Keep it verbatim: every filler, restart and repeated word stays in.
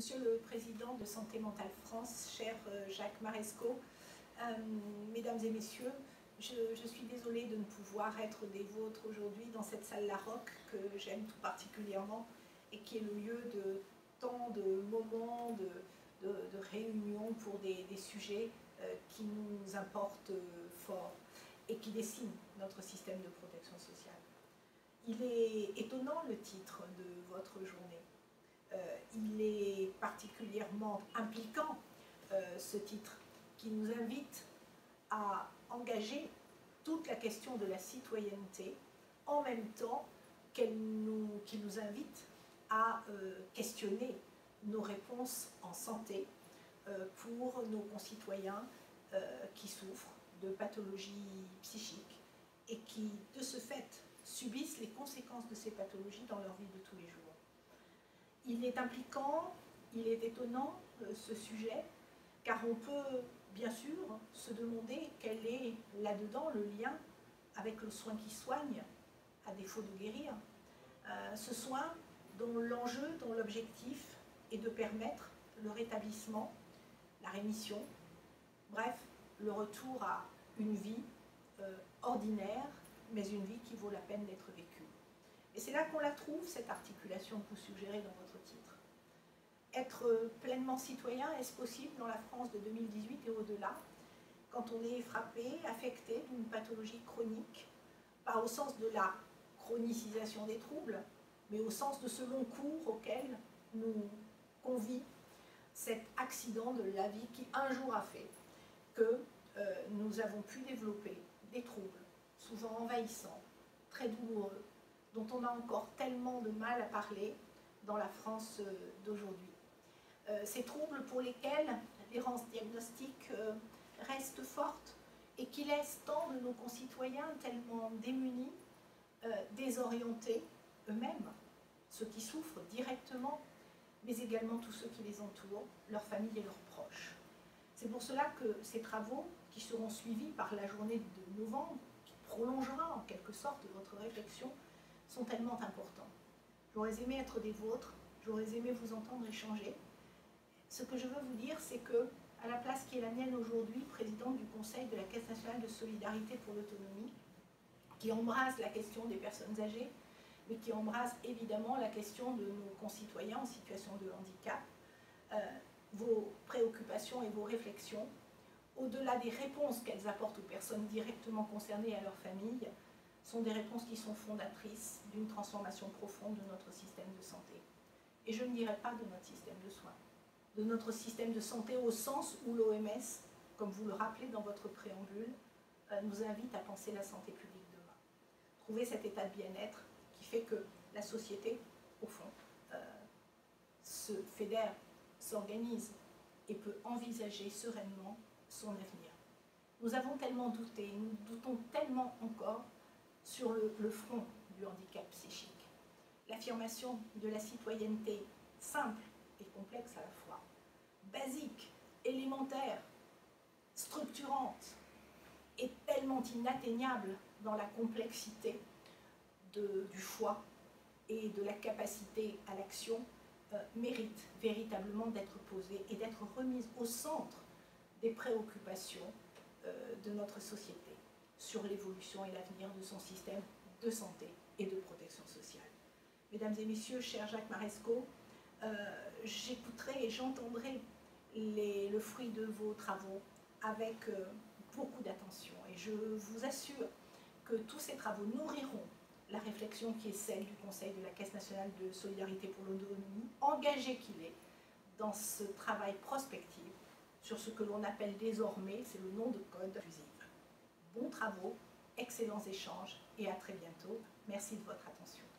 Monsieur le Président de Santé Mentale France, cher Jacques Marescot, euh, Mesdames et Messieurs, je, je suis désolée de ne pouvoir être des vôtres aujourd'hui dans cette salle Larocque que j'aime tout particulièrement et qui est le lieu de tant de moments, de, de, de réunions pour des, des sujets euh, qui nous importent fort et qui dessinent notre système de protection sociale. Il est étonnant le titre de votre journée. Euh, il est particulièrement impliquant, euh, ce titre, qui nous invite à engager toute la question de la citoyenneté, en même temps qu'elle nous, qu'il nous invite à euh, questionner nos réponses en santé euh, pour nos concitoyens euh, qui souffrent de pathologies psychiques et qui, de ce fait, subissent les conséquences de ces pathologies dans leur vie de tous les jours. Il est impliquant, il est étonnant, euh, ce sujet, car on peut bien sûr se demander quel est là-dedans le lien avec le soin qui soigne, à défaut de guérir. Euh, ce soin dont l'enjeu, dont l'objectif est de permettre le rétablissement, la rémission, bref, le retour à une vie euh, ordinaire, mais une vie qui vaut la peine d'être vécue. Et c'est là qu'on la trouve, cette articulation que vous suggérez dans votre titre. Être pleinement citoyen, est-ce possible dans la France de deux mille dix-huit et au-delà, quand on est frappé, affecté d'une pathologie chronique, pas au sens de la chronicisation des troubles, mais au sens de ce long cours auquel nous convie cet accident de la vie qui un jour a fait que euh, nous avons pu développer des troubles, souvent envahissants, très douloureux, dont on a encore tellement de mal à parler dans la France d'aujourd'hui. Euh, ces troubles pour lesquels l'errance diagnostique euh, reste forte et qui laissent tant de nos concitoyens tellement démunis, euh, désorientés eux-mêmes, ceux qui souffrent directement, mais également tous ceux qui les entourent, leurs familles et leurs proches. C'est pour cela que ces travaux, qui seront suivis par la journée de novembre, qui prolongera en quelque sorte votre réflexion, sont tellement importants. J'aurais aimé être des vôtres, j'aurais aimé vous entendre échanger. Ce que je veux vous dire, c'est que, à la place qui est la mienne aujourd'hui, présidente du Conseil de la Caisse nationale de solidarité pour l'autonomie, qui embrasse la question des personnes âgées, mais qui embrasse évidemment la question de nos concitoyens en situation de handicap, euh, vos préoccupations et vos réflexions, au-delà des réponses qu'elles apportent aux personnes directement concernées et à leurs familles, sont des réponses qui sont fondatrices d'une transformation profonde de notre système de santé. Et je ne dirais pas de notre système de soins, de notre système de santé au sens où l'O M S, comme vous le rappelez dans votre préambule, euh, nous invite à penser la santé publique demain. Trouver cet état de bien-être qui fait que la société, au fond, euh, se fédère, s'organise et peut envisager sereinement son avenir. Nous avons tellement douté, nous doutons tellement encore sur le, le front du handicap psychique. L'affirmation de la citoyenneté simple et complexe à la fois, basique, élémentaire, structurante, est tellement inatteignable dans la complexité de, du choix et de la capacité à l'action, euh, mérite véritablement d'être posée et d'être remise au centre des préoccupations euh, de notre société sur l'évolution et l'avenir de son système de santé et de protection sociale. Mesdames et messieurs, cher Jacques Marescot, euh, j'écouterai et j'entendrai le fruit de vos travaux avec euh, beaucoup d'attention. Et je vous assure que tous ces travaux nourriront la réflexion qui est celle du Conseil de la Caisse nationale de solidarité pour l'autonomie, engagé qu'il est dans ce travail prospectif sur ce que l'on appelle désormais, c'est le nom de code inclusif. Bons travaux, excellents échanges et à très bientôt. Merci de votre attention.